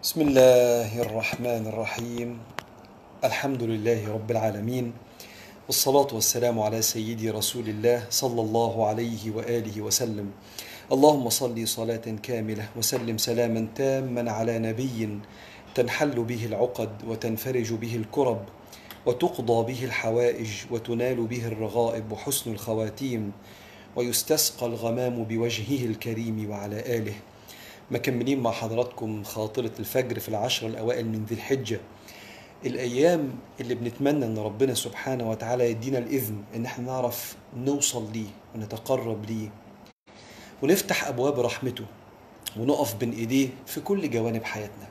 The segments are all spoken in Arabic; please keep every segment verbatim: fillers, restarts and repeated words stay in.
بسم الله الرحمن الرحيم. الحمد لله رب العالمين، والصلاة والسلام على سيدي رسول الله صلى الله عليه وآله وسلم. اللهم صل صلاة كاملة وسلم سلاما تاما على نبي تنحل به العقد وتنفرج به الكرب وتقضى به الحوائج وتنال به الرغائب وحسن الخواتيم ويستسقى الغمام بوجهه الكريم وعلى آله. مكملين مع حضراتكم خاطرة الفجر في العشر الأوائل من ذي الحجة، الأيام اللي بنتمنى أن ربنا سبحانه وتعالى يدينا الإذن أن احنا نعرف نوصل ليه ونتقرب ليه ونفتح أبواب رحمته ونقف بين إيديه في كل جوانب حياتنا.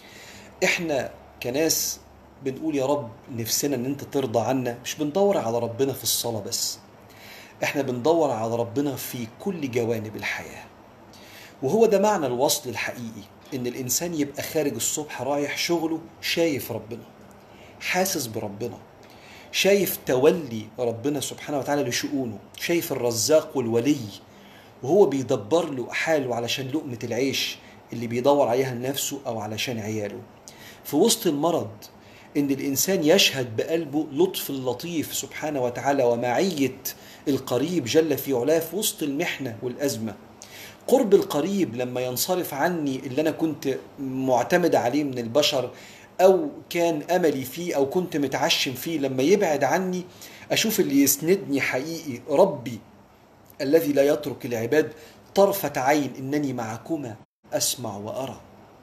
احنا كناس بنقول يا رب نفسنا أن أنت ترضى عنا، مش بندور على ربنا في الصلاة بس، احنا بندور على ربنا في كل جوانب الحياة. وهو ده معنى الوصل الحقيقي، ان الانسان يبقى خارج الصبح رايح شغله شايف ربنا، حاسس بربنا، شايف تولي ربنا سبحانه وتعالى لشؤونه، شايف الرزاق والولي وهو بيدبر له حاله علشان لقمة العيش اللي بيدور عليها لنفسه او علشان عياله. في وسط المرض ان الانسان يشهد بقلبه لطف اللطيف سبحانه وتعالى ومعية القريب جل في علاه في وسط المحنة والأزمة. قرب القريب لما ينصرف عني اللي أنا كنت معتمد عليه من البشر أو كان أملي فيه أو كنت متعشم فيه، لما يبعد عني أشوف اللي يسندني حقيقي ربي الذي لا يترك العباد طرفة عين، إنني معكما أسمع وأرى.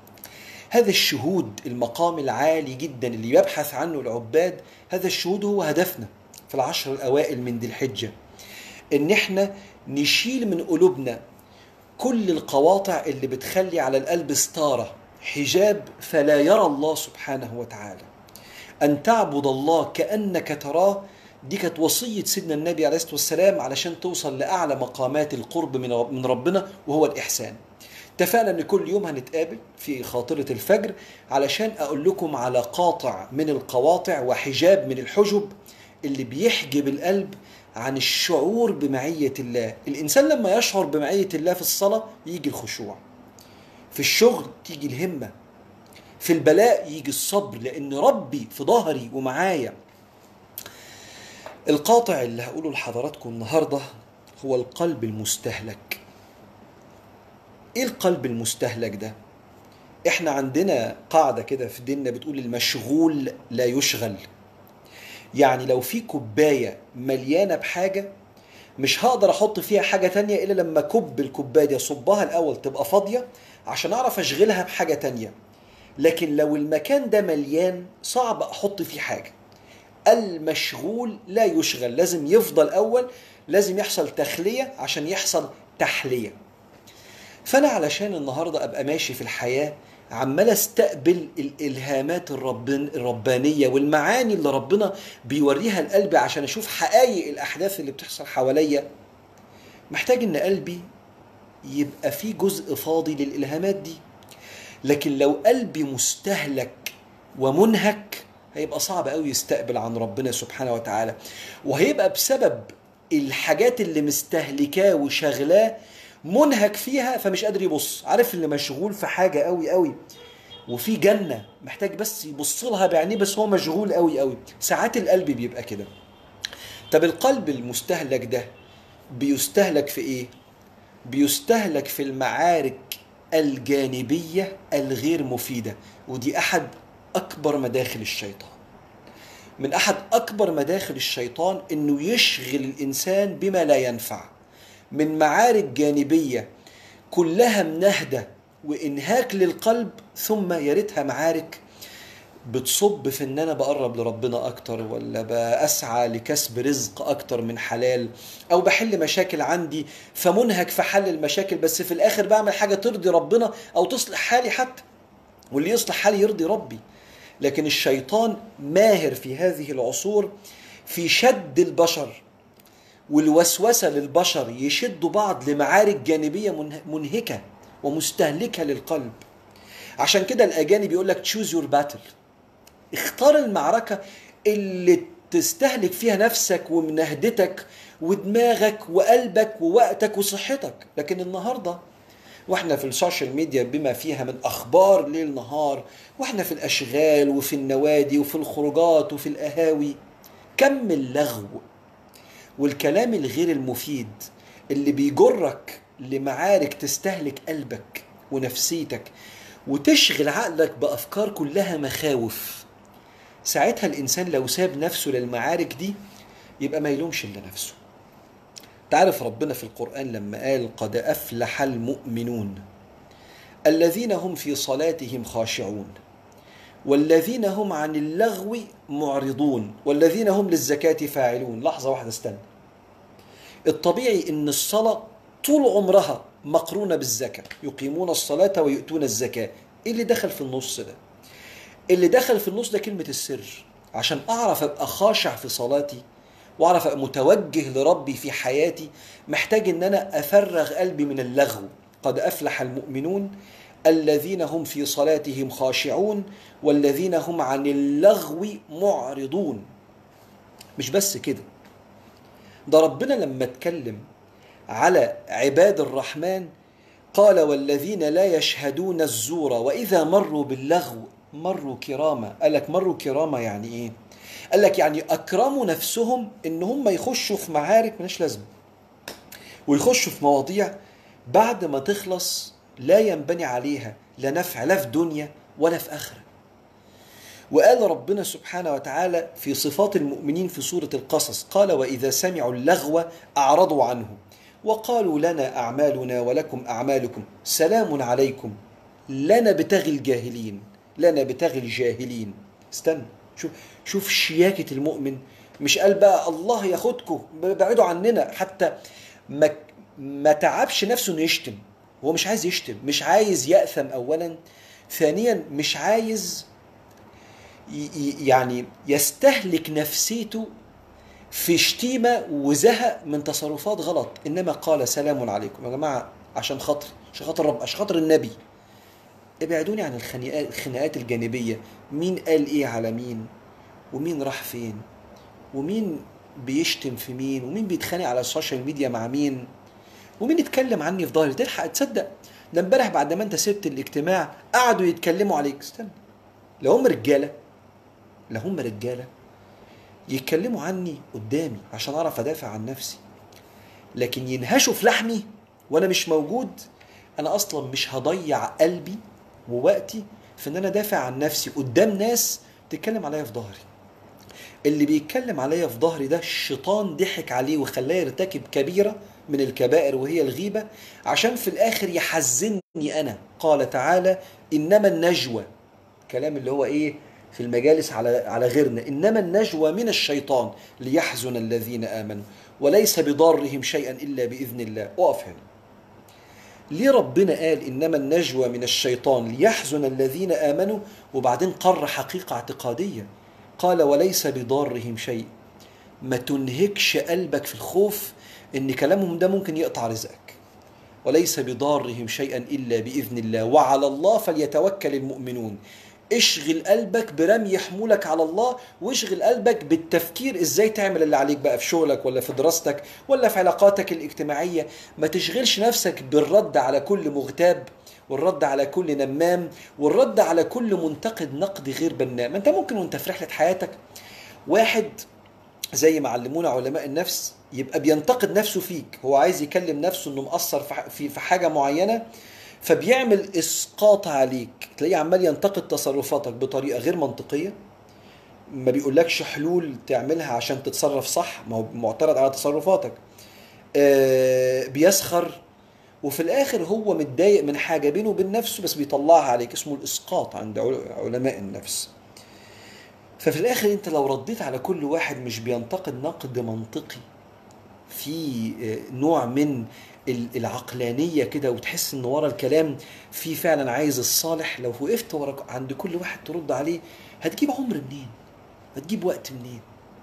هذا الشهود، المقام العالي جدا اللي يبحث عنه العباد، هذا الشهود هو هدفنا في العشر الأوائل من ذي الحجة، إن احنا نشيل من قلوبنا كل القواطع اللي بتخلي على القلب ستارة، حجاب فلا يرى الله سبحانه وتعالى. أن تعبد الله كأنك تراه، دي كانت وصية سيدنا النبي عليه الصلاة والسلام علشان توصل لأعلى مقامات القرب من ربنا وهو الإحسان. اتفقنا ان كل يوم هنتقابل في خاطرة الفجر علشان اقول لكم على قاطع من القواطع وحجاب من الحجب اللي بيحجب القلب عن الشعور بمعية الله. الانسان لما يشعر بمعية الله في الصلاة يجي الخشوع، في الشغل تيجي الهمة، في البلاء يجي الصبر، لان ربي في ظهري ومعايا. القاطع اللي هقوله لحضراتكم النهاردة هو القلب المستهلك. ايه القلب المستهلك ده؟ احنا عندنا قاعدة كده في ديننا بتقول المشغول لا يشغل. يعني لو في كوباية مليانة بحاجة مش هقدر احط فيها حاجة تانية الا لما كب الكوباية دي اصبها الاول تبقى فاضية عشان اعرف اشغلها بحاجة تانية. لكن لو المكان ده مليان صعب احط فيه حاجة. المشغول لا يشغل، لازم يفضل اول، لازم يحصل تخلية عشان يحصل تحلية. فأنا علشان النهاردة أبقى ماشي في الحياة عمال استقبل الإلهامات الربن الربانية والمعاني اللي ربنا بيوريها لقلبي عشان أشوف حقائق الأحداث اللي بتحصل حواليا، محتاج إن قلبي يبقى فيه جزء فاضي للإلهامات دي. لكن لو قلبي مستهلك ومنهك هيبقى صعب قوي يستقبل عن ربنا سبحانه وتعالى، وهيبقى بسبب الحاجات اللي مستهلكاه وشغلاه منهك فيها فمش قادر يبص. عارف اللي مشغول في حاجة قوي قوي وفي جنة محتاج بس يبص لها بعينيه بس هو مشغول قوي قوي، ساعات القلب بيبقى كده. طب القلب المستهلك ده بيستهلك في ايه؟ بيستهلك في المعارك الجانبية الغير مفيدة، ودي احد اكبر مداخل الشيطان. من احد اكبر مداخل الشيطان انه يشغل الانسان بما لا ينفع، من معارك جانبية كلها منهدة وإنهاك للقلب، ثم يريتها معارك بتصب في إن أنا بقرب لربنا أكتر، ولا بأسعى لكسب رزق أكتر من حلال، أو بحل مشاكل عندي فمنهك في حل المشاكل، بس في الآخر بعمل حاجة ترضي ربنا أو تصلح حالي حتى، واللي يصلح حالي يرضي ربي. لكن الشيطان ماهر في هذه العصور في شد البشر والوسوسة للبشر، يشدوا بعض لمعارك جانبية منهكة ومستهلكة للقلب. عشان كده الأجانب يقول لك choose your battle، اختار المعركة اللي تستهلك فيها نفسك ومنهدتك ودماغك وقلبك ووقتك وصحتك. لكن النهاردة واحنا في السوشيال ميديا بما فيها من اخبار ليل نهار، واحنا في الاشغال وفي النوادي وفي الخروجات وفي القهاوي، كم اللغو والكلام الغير المفيد اللي بيجرك لمعارك تستهلك قلبك ونفسيتك وتشغل عقلك بأفكار كلها مخاوف. ساعتها الإنسان لو ساب نفسه للمعارك دي يبقى ما يلومش إلا نفسه. تعرف ربنا في القرآن لما قال قد أفلح المؤمنون الذين هم في صلاتهم خاشعون والذين هم عن اللغو معرضون والذين هم للزكاة فاعلون. لحظة واحدة استنى. الطبيعي ان الصلاة طول عمرها مقرونة بالزكاة، يقيمون الصلاة ويؤتون الزكاة. ايه اللي دخل في النص ده؟ اللي دخل في النص ده كلمة السر. عشان اعرف ابقى خاشع في صلاتي واعرف ابقى متوجه لربي في حياتي، محتاج ان انا افرغ قلبي من اللغو. قد افلح المؤمنون الذين هم في صلاتهم خاشعون والذين هم عن اللغو معرضون. مش بس كده، ده ربنا لما اتكلم على عباد الرحمن قال والذين لا يشهدون الزور وإذا مروا باللغو مروا كراما. قال لك مروا كراما يعني ايه؟ قال لك يعني اكرموا نفسهم ان هم يخشوا في معارك ملهاش لازمه ويخشوا في مواضيع بعد ما تخلص لا ينبني عليها لا نفع لا في دنيا ولا في آخرة. وقال ربنا سبحانه وتعالى في صفات المؤمنين في سورة القصص قال وإذا سمعوا اللغو أعرضوا عنه وقالوا لنا أعمالنا ولكم أعمالكم سلام عليكم لا نبتغي الجاهلين لا نبتغي الجاهلين. استنى، شوف شوف شياكة المؤمن. مش قال بقى الله ياخدكم بعيدوا عننا، حتى ما ما تعبش نفسه انه يشتم. هو مش عايز يشتم، مش عايز يأثم أولا، ثانيا مش عايز يعني يستهلك نفسيته في شتيمة وزهق من تصرفات غلط. إنما قال سلام عليكم يا جماعة عشان خاطر عشان خاطر رب عشان خاطر النبي ابعدوني عن الخناقات الجانبية. مين قال ايه على مين ومين راح فين ومين بيشتم في مين ومين بيتخانق على السوشيال ميديا مع مين ومين يتكلم عني في ظهري. تلحق تصدق ده امبارح بعد ما انت سبت الاجتماع قعدوا يتكلموا عليك. استنى، لو هم رجاله لو هم رجاله يتكلموا عني قدامي عشان اعرف ادافع عن نفسي، لكن ينهشوا في لحمي وانا مش موجود. انا اصلا مش هضيع قلبي ووقتي في ان انا دافع عن نفسي قدام ناس تتكلم عليا في ظهري. اللي بيتكلم عليا في ظهري ده الشيطان ضحك عليه وخلاه يرتكب كبيرة من الكبائر وهي الغيبة عشان في الاخر يحزني انا. قال تعالى انما النجوى، كلام اللي هو ايه في المجالس على على غيرنا، انما النجوى من الشيطان ليحزن الذين امنوا وليس بضارهم شيئا الا باذن الله. اقف هنا. ليه ربنا قال انما النجوى من الشيطان ليحزن الذين امنوا وبعدين قر حقيقة اعتقادية قال وليس بضارهم شيء؟ ما تنهكش قلبك في الخوف ان كلامهم ده ممكن يقطع رزقك. وليس بضارهم شيئا الا باذن الله وعلى الله فليتوكل المؤمنون. اشغل قلبك برمي حمولك على الله، واشغل قلبك بالتفكير ازاي تعمل اللي عليك بقى في شغلك ولا في دراستك ولا في علاقاتك الاجتماعية. ما تشغلش نفسك بالرد على كل مغتاب والرد على كل نمام والرد على كل منتقد نقد غير بناء. ما انت ممكن وانت في رحلة حياتك واحد زي ما علمونا علماء النفس يبقى بينتقد نفسه فيك، هو عايز يكلم نفسه انه مقصر في في حاجة معينة فبيعمل اسقاط عليك، تلاقيه عمال ينتقد تصرفاتك بطريقه غير منطقيه، ما بيقولكش حلول تعملها عشان تتصرف صح، ما هو معترض على تصرفاتك. آه بيسخر وفي الاخر هو متضايق من حاجه بينه وبين نفسه بس بيطلعها عليك، اسمه الاسقاط عند علماء النفس. ففي الاخر انت لو رديت على كل واحد مش بينتقد نقد منطقي في نوع من العقلانية كده وتحس ان ورا الكلام في فعلا عايز الصالح، لو وقفت ورا عند كل واحد ترد عليه هتجيب عمر منين؟ هتجيب وقت منين؟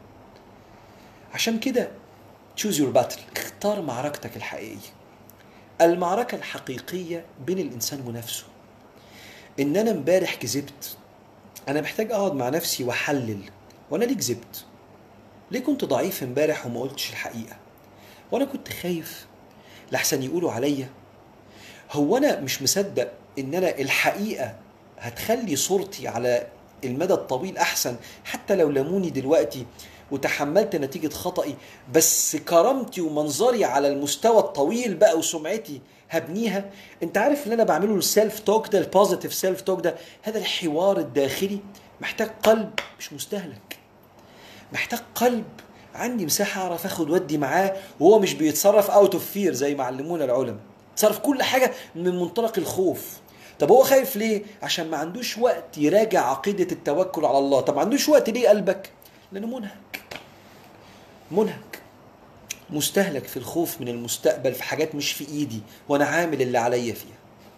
عشان كده choose your battle، اختار معركتك الحقيقية. المعركة الحقيقية بين الإنسان ونفسه. إن أنا امبارح كذبت، أنا محتاج أقعد مع نفسي وأحلل، وأنا ليه كذبت؟ ليه كنت ضعيف امبارح وما قلتش الحقيقة؟ وأنا كنت خايف لحسن يقولوا عليا هو أنا مش مصدق إن أنا الحقيقة هتخلي صورتي على المدى الطويل أحسن، حتى لو لموني دلوقتي وتحملت نتيجة خطأي، بس كرامتي ومنظري على المستوى الطويل بقى وسمعتي هبنيها. انت عارف اللي انا بعمله السيلف توك ده، البوزيتيف سيلف توك ده، هذا الحوار الداخلي محتاج قلب مش مستهلك، محتاج قلب عندي مساحة اعرف اخد ودي معاه، وهو مش بيتصرف اوت اوف فير زي ما علمونا العلماء، تصرف كل حاجة من منطلق الخوف. طب هو خايف ليه؟ عشان ما عندوش وقت يراجع عقيدة التوكل على الله. طب ما عندوش وقت ليه قلبك؟ لانه منهك، منهك مستهلك في الخوف من المستقبل، في حاجات مش في ايدي، وانا عامل اللي عليا فيها.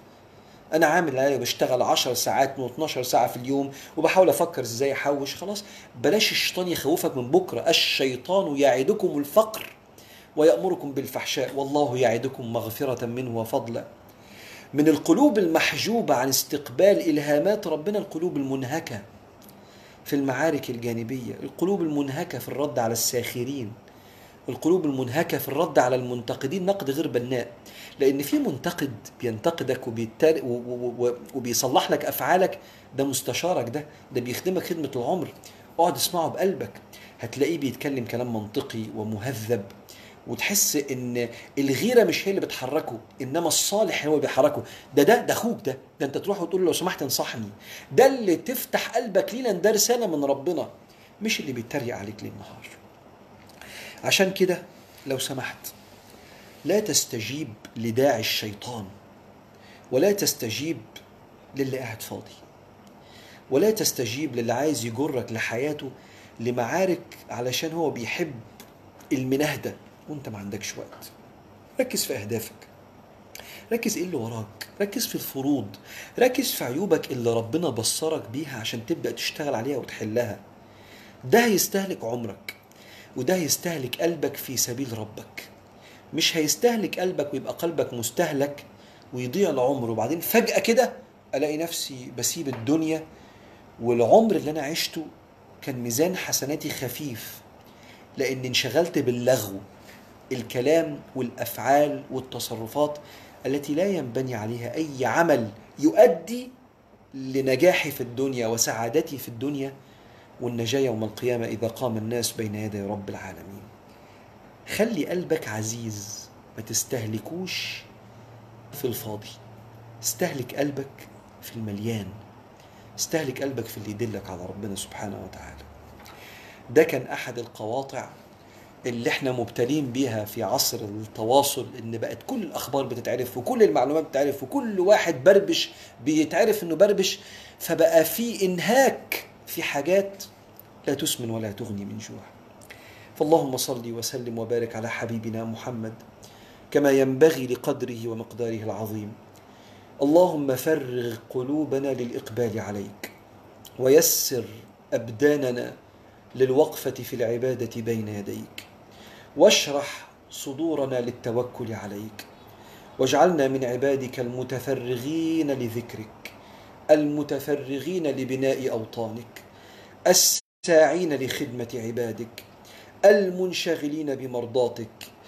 انا عامل اللي عليا، بشتغل عشر ساعات من اتناشر ساعة في اليوم، وبحاول افكر ازاي احوش. خلاص بلاش الشيطان يخوفك من بكرة. الشيطان يعدكم الفقر ويأمركم بالفحشاء والله يعدكم مغفرة منه وفضلا. من القلوب المحجوبة عن استقبال إلهامات ربنا القلوب المنهكة في المعارك الجانبية، القلوب المنهكة في الرد على الساخرين، القلوب المنهكة في الرد على المنتقدين نقد غير بناء. لأن في منتقد بينتقدك وبيتر... وبيصلح لك أفعالك، ده مستشارك، ده ده بيخدمك خدمة العمر. اقعد اسمعه بقلبك، هتلاقيه بيتكلم كلام منطقي ومهذب، وتحس ان الغيرة مش هي اللي بتحركه، انما الصالح هو اللي بيحركه. ده ده ده اخوك، ده ده انت تروح وتقول له لو سمحت انصحني. ده اللي تفتح قلبك ليه، لان ده رسالة من ربنا، مش اللي بيتريق عليك ليل نهار. عشان كده لو سمحت لا تستجيب لداعي الشيطان، ولا تستجيب للي قاعد فاضي، ولا تستجيب للي عايز يجرك لحياته لمعارك علشان هو بيحب المناهدة وانت ما عندكش وقت. ركز في أهدافك، ركز ايه اللي وراك، ركز في الفروض، ركز في عيوبك اللي ربنا بصرك بيها عشان تبدأ تشتغل عليها وتحلها. ده هيستهلك عمرك، وده هيستهلك قلبك في سبيل ربك. مش هيستهلك قلبك ويبقى قلبك مستهلك ويضيع العمر، وبعدين فجأة كده ألاقي نفسي بسيب الدنيا والعمر اللي أنا عشته كان ميزان حسناتي خفيف، لأن انشغلت باللغو، الكلام والأفعال والتصرفات التي لا ينبني عليها أي عمل يؤدي لنجاحي في الدنيا وسعادتي في الدنيا والنجاة يوم القيامة إذا قام الناس بين يدي رب العالمين. خلي قلبك عزيز، ما تستهلكوش في الفاضي، استهلك قلبك في المليان، استهلك قلبك في اللي يدلك على ربنا سبحانه وتعالى. ده كان أحد القواطع اللي احنا مبتلين بيها في عصر التواصل، ان بقت كل الأخبار بتتعرف وكل المعلومات بتتعرف وكل واحد بربش بيتعرف انه بربش، فبقى في انهاك في حاجات لا تسمن ولا تغني من جوع. فاللهم صل وسلم وبارك على حبيبنا محمد كما ينبغي لقدره ومقداره العظيم. اللهم فرغ قلوبنا للإقبال عليك، ويسر أبداننا للوقفة في العبادة بين يديك، واشرح صدورنا للتوكل عليك، واجعلنا من عبادك المتفرغين لذكرك، المتفرغين لبناء أوطانك، الساعين لخدمة عبادك، المنشغلين بمرضاتك،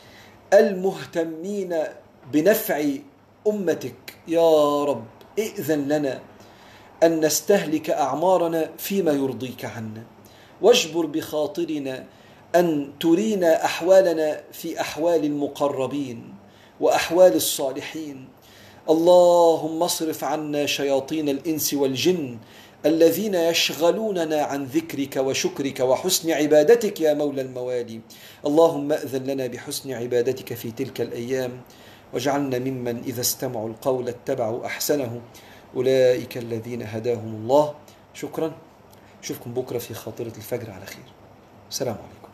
المهتمين بنفع أمتك. يا رب ائذن لنا أن نستهلك أعمارنا فيما يرضيك عنا، واجبر بخاطرنا أن ترينا أحوالنا في أحوال المقربين وأحوال الصالحين. اللهم اصرف عنا شياطين الإنس والجن الذين يشغلوننا عن ذكرك وشكرك وحسن عبادتك يا مولى الموالي. اللهم أذن لنا بحسن عبادتك في تلك الأيام، واجعلنا ممن إذا استمعوا القول اتبعوا أحسنه، أولئك الذين هداهم الله. شكرا، أشوفكم بكرة في خاطرة الفجر على خير. السلام عليكم.